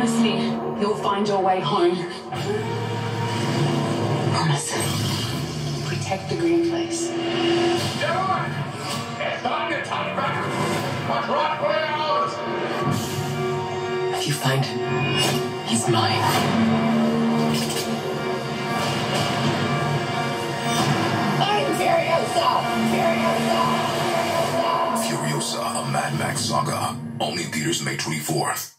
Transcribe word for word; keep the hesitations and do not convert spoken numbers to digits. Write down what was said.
promise me you'll find your way home. Promise. Protect the green place. Gentlemen, it's time to talk back. What's right for yours? If you find him, he's mine. I'm Furiosa! Furiosa! Furiosa, a Mad Max Saga. Only in theaters May twenty-fourth.